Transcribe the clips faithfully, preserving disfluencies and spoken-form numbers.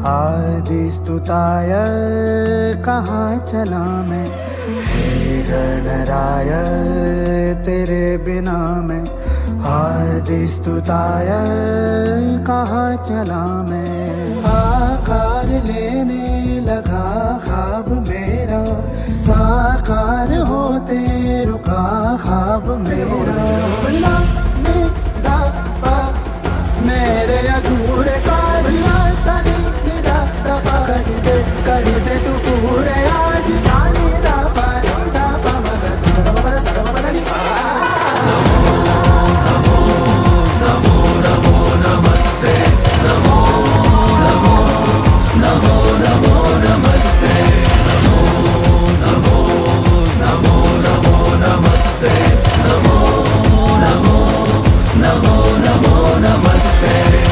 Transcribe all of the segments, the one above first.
आदिस्तुताय कहाँ चला मैं, हे गणराय तेरे बिना मैं। आदिस्तुताय कहाँ चला मैं, आकार लेने लगा ख्वाब मेरा, साकार होते रुका ख्वाब मेरा। मेरे अधूरे कारना सनी निरा दफा कर दे, कर दे तू पूरे आज सानी दफा दफा मगर सगम सगम बदली। नमो नमो नमो नमो नमस्ते, नमो नमो नमो नमो नमस्ते, नमो नमो नमो नमो नमस्ते, नमो नमो नमो नमो नमस्ते।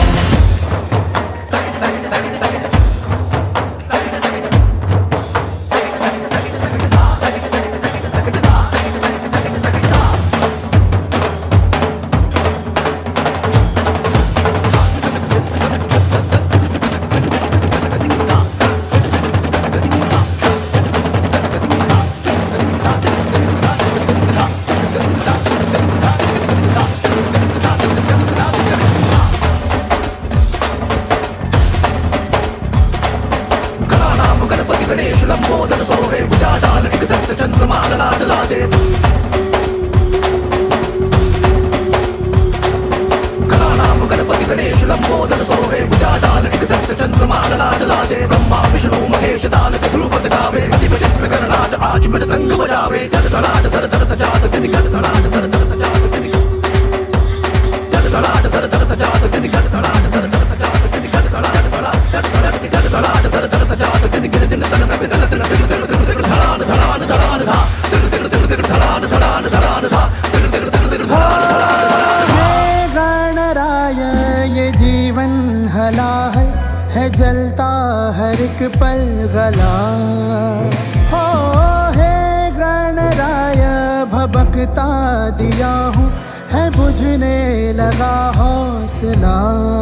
जलता हर एक पल गला हो, हे गणराय भबकता दिया हूँ, है बुझने लगा हौसला।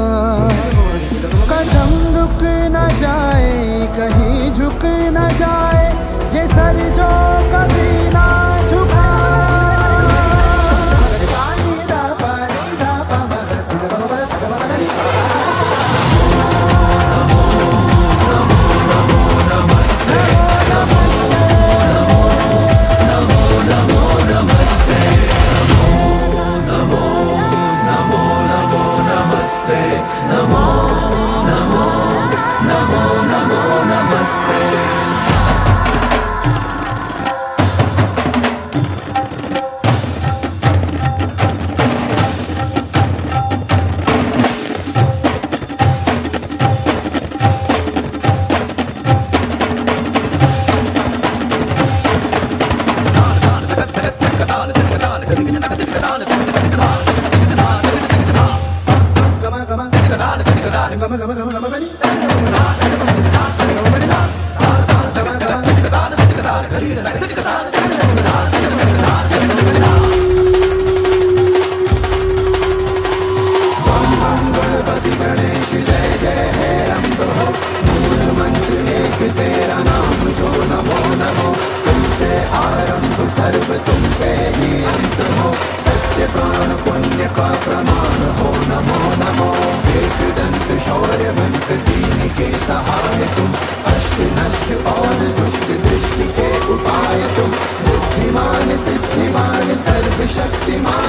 कदम रुक न जाए, कहीं झुक न जाए, ये सर जो कभी ना झुका। बुद्धिमान सिद्धिमान सर्वशक्तिमान